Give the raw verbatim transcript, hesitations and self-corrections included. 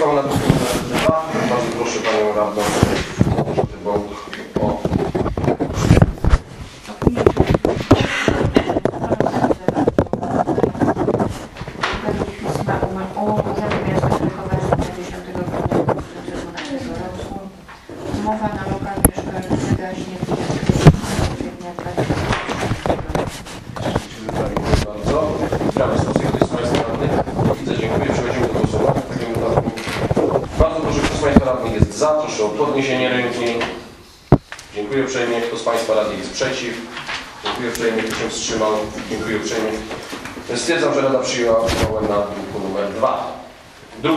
uchwała na druku numer dwa. Bardzo proszę Panią Radną Tybołk o umowa na lokal mieszkalny wygaśnie kwietnia dwa Dziękuję bardzo. Sprawy stosuje ktoś z Państwa radnych? Widzę, dziękuję. Przechodzimy do głosowania. W takim wypadku bardzo proszę, kto z Państwa radnych jest za, proszę o podniesienie ręki. Dziękuję uprzejmie. Kto z Państwa radnych jest przeciw? Dziękuję uprzejmie. Kto się wstrzymał? Dziękuję uprzejmie. Stwierdzam, że Rada przyjęła uchwałę na druku numer dwa.